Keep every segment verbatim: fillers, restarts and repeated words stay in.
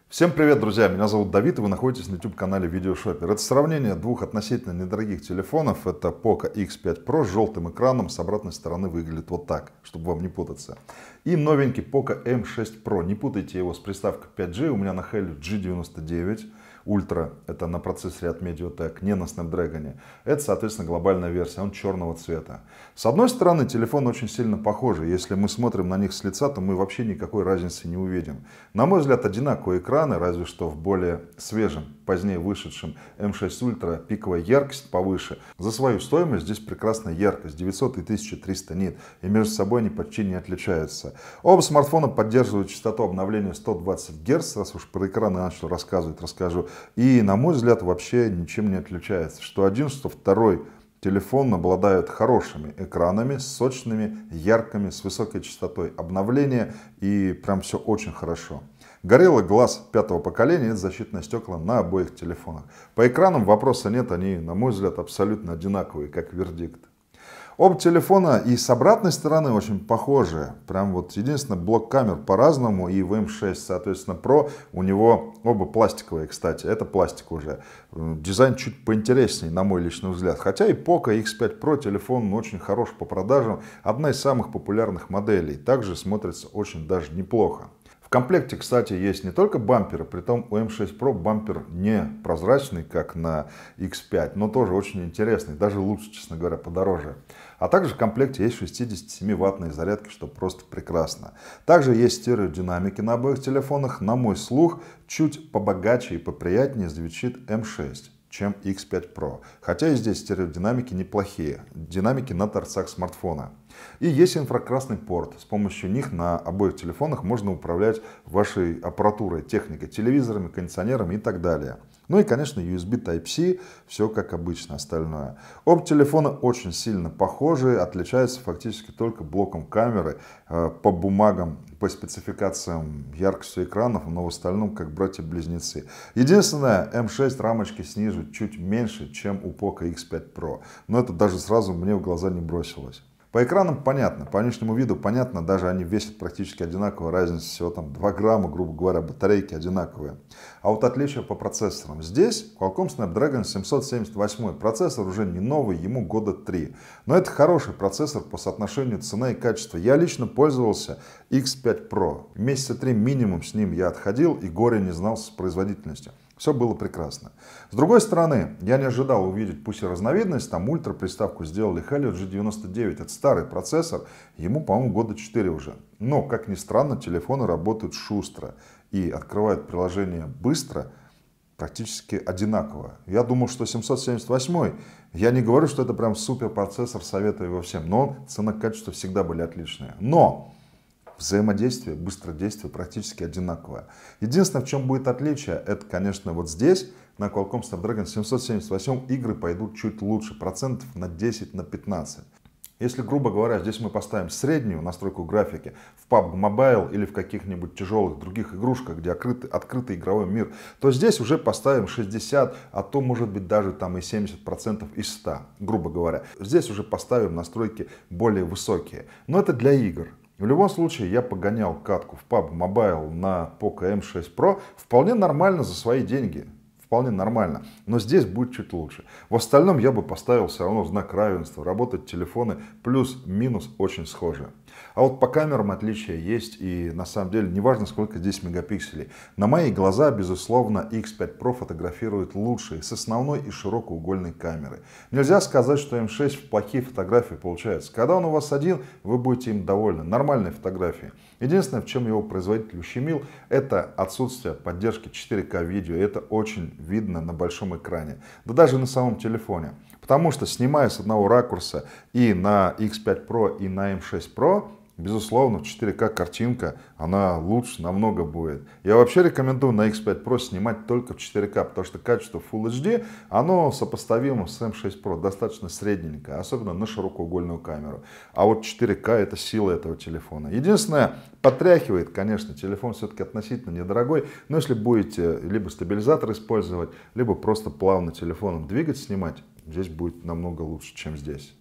Всем привет, друзья! Меня зовут Давид, и вы находитесь на YouTube-канале Видеошопер. Это сравнение двух относительно недорогих телефонов. Это Poco икс пять про с желтым экраном. С обратной стороны выглядит вот так, чтобы вам не путаться. И новенький Poco эм шесть про. Не путайте его с приставкой пять джи. У меня на Helio джи девяносто девять Ultra. Это на процессоре от Mediatek, не на Snapdragon. Это, соответственно, глобальная версия. Он черного цвета. С одной стороны, телефоны очень сильно похожи. Если мы смотрим на них с лица, то мы вообще никакой разницы не увидим. На мой взгляд, одинаковые экраны, разве что в более свежем, позднее вышедшем эм шесть Ultra пиковая яркость повыше. За свою стоимость здесь прекрасная яркость, девятьсот и тысяча триста нит, и между собой они почти не отличаются. Оба смартфона поддерживают частоту обновления сто двадцать герц, раз уж про экраны начал рассказывать, расскажу. И, на мой взгляд, вообще ничем не отличается. Что один, что второй телефон обладают хорошими экранами, сочными, яркими, с высокой частотой обновления, и прям все очень хорошо. Gorilla Glass пятого поколения — это защитные стекла на обоих телефонах. По экранам вопроса нет, они, на мой взгляд, абсолютно одинаковые, как вердикт. Оба телефона и с обратной стороны очень похожи. Прям вот единственное, блок камер по-разному, и в эм шесть, соответственно, Pro у него оба пластиковые, кстати. Это пластик уже. Дизайн чуть поинтереснее, на мой личный взгляд. Хотя и Poco икс пять про телефон очень хорош по продажам. Одна из самых популярных моделей. Также смотрится очень даже неплохо. В комплекте, кстати, есть не только бамперы, притом у эм шесть про бампер не прозрачный, как на икс пять, но тоже очень интересный, даже лучше, честно говоря, подороже. А также в комплекте есть шестидесятисемиваттные зарядки, что просто прекрасно. Также есть стереодинамики на обоих телефонах. На мой слух, чуть побогаче и поприятнее звучит эм шесть, чем икс пять про. Хотя и здесь стереодинамики неплохие. Динамики на торцах смартфона. И есть инфракрасный порт. С помощью них на обоих телефонах можно управлять вашей аппаратурой, техникой, телевизорами, кондиционерами и так далее. Ну и, конечно, ю эс би тайп си, все как обычно остальное. Оба телефона очень сильно похожи, отличаются фактически только блоком камеры, по бумагам, по спецификациям, яркостью экранов, но в остальном как братья-близнецы. Единственное, эм шесть рамочки снизу чуть меньше, чем у Poco икс пять про. Но это даже сразу мне в глаза не бросилось. По экранам понятно, по внешнему виду понятно, даже они весят практически одинаково, разница всего там два грамма, грубо говоря, батарейки одинаковые. А вот отличие по процессорам. Здесь Qualcomm Snapdragon семьсот семьдесят восемь, процессор уже не новый, ему года три. Но это хороший процессор по соотношению цена и качества. Я лично пользовался икс пять про, месяца три минимум с ним я отходил и горе не знал с производительностью. Все было прекрасно. С другой стороны, я не ожидал увидеть, пусть и разновидность, там ультра приставку сделали Helio джи девяносто девять. Это старый процессор, ему, по-моему, года четыре уже. Но, как ни странно, телефоны работают шустро и открывают приложение быстро, практически одинаково. Я думал, что семьсот семьдесят восемь, я не говорю, что это прям супер процессор, советую его всем, но цена-качество всегда были отличные. Но взаимодействие, быстродействие практически одинаковое. Единственное, в чем будет отличие, это, конечно, вот здесь на Qualcomm Snapdragon семьсот семьдесят восемь игры пойдут чуть лучше, процентов на десять, на пятнадцать. Если, грубо говоря, здесь мы поставим среднюю настройку графики в пабг Mobile или в каких-нибудь тяжелых других игрушках, где открытый, открытый игровой мир, то здесь уже поставим шестьдесят, а то может быть даже там и семьдесят процентов из ста, грубо говоря. Здесь уже поставим настройки более высокие. Но это для игр. В любом случае, я погонял катку в пабг Mobile на Poco эм шесть про вполне нормально за свои деньги. Вполне нормально. Но здесь будет чуть лучше. В остальном я бы поставил все равно знак равенства. Работать телефоны плюс-минус очень схожи. А вот по камерам отличия есть. И на самом деле не важно, сколько здесь мегапикселей. На мои глаза, безусловно, икс пять про фотографирует лучше и с основной и широкоугольной камеры. Нельзя сказать, что эм шесть плохие фотографии получаются. Когда он у вас один, вы будете им довольны. Нормальные фотографии. Единственное, в чем его производитель ущемил, это отсутствие поддержки четыре ка видео. И это очень видно на большом экране. Да даже на самом телефоне. Потому что, снимая с одного ракурса и на икс пять про, и на эм шесть про, безусловно, в четыре ка картинка, она лучше намного будет. Я вообще рекомендую на икс пять про снимать только в четыре ка, потому что качество фулл эйч ди, оно сопоставимо с эм шесть про, достаточно средненькое, особенно на широкоугольную камеру. А вот четыре ка это сила этого телефона. Единственное, потряхивает, конечно, телефон все-таки относительно недорогой, но если будете либо стабилизатор использовать, либо просто плавно телефоном двигать, снимать, здесь будет намного лучше, чем здесь.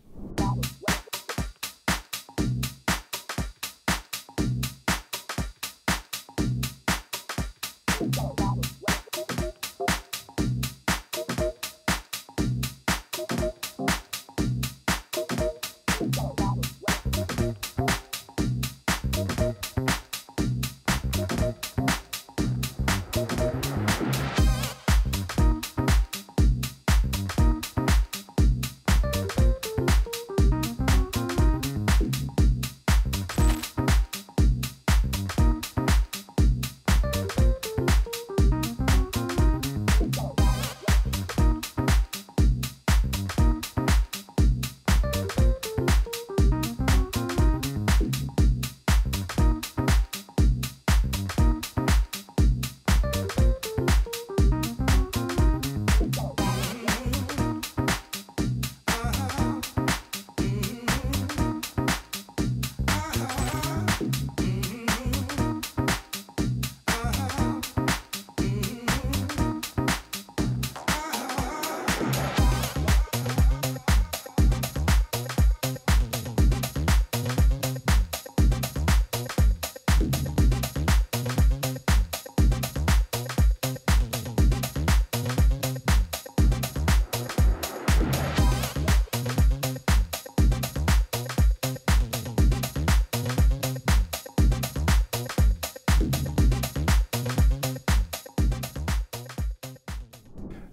Wow.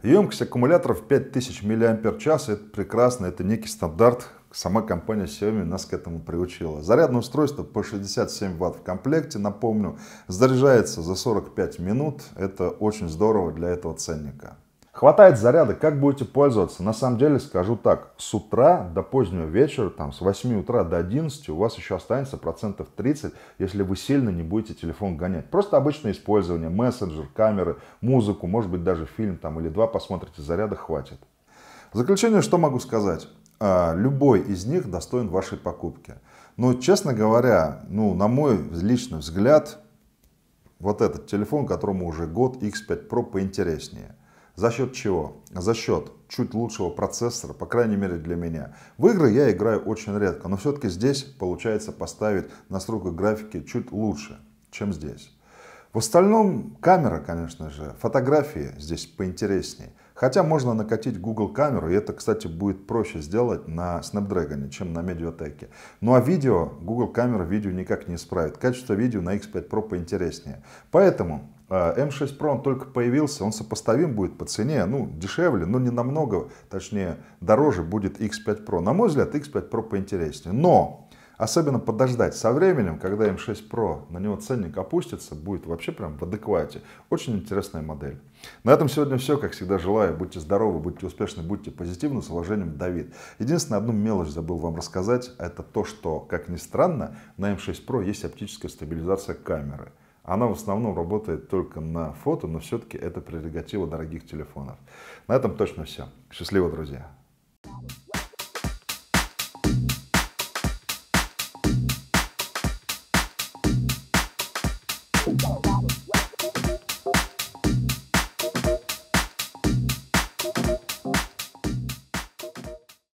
Емкость аккумуляторов пять тысяч миллиампер-час. Это прекрасно, это некий стандарт. Сама компания Xiaomi нас к этому приучила. Зарядное устройство по шестьдесят семь ватт в комплекте, напомню, заряжается за сорок пять минут. Это очень здорово для этого ценника. Хватает заряда, как будете пользоваться? На самом деле скажу так, с утра до позднего вечера, там, с восьми утра до одиннадцати у вас еще останется процентов тридцать, если вы сильно не будете телефон гонять. Просто обычное использование, мессенджер, камеры, музыку, может быть даже фильм там, или два посмотрите, заряда хватит. В заключение что могу сказать? Любой из них достоин вашей покупки. Но, честно говоря, ну, на мой личный взгляд, вот этот телефон, которому уже год, икс пять про, поинтереснее. За счет чего? За счет чуть лучшего процессора, по крайней мере для меня. В игры я играю очень редко, но все-таки здесь получается поставить настройку графики чуть лучше, чем здесь. В остальном камера, конечно же, фотографии здесь поинтереснее. Хотя можно накатить Google камеру, и это, кстати, будет проще сделать на Snapdragon, чем на Mediatek. Ну а видео, Google камера видео никак не исправит. Качество видео на икс пять про поинтереснее. Поэтому эм шесть про он только появился, он сопоставим будет по цене, ну дешевле, но не намного, точнее дороже будет икс пять про. На мой взгляд, икс пять про поинтереснее. Но особенно подождать со временем, когда эм шесть про, на него ценник опустится, будет вообще прям в адеквате. Очень интересная модель. На этом сегодня все. Как всегда желаю, будьте здоровы, будьте успешны, будьте позитивны. С уважением, Давид. Единственное, одну мелочь забыл вам рассказать. Это то, что, как ни странно, на эм шесть про есть оптическая стабилизация камеры. Она в основном работает только на фото, но все-таки это прерогатива дорогих телефонов. На этом точно все. Счастливо, друзья.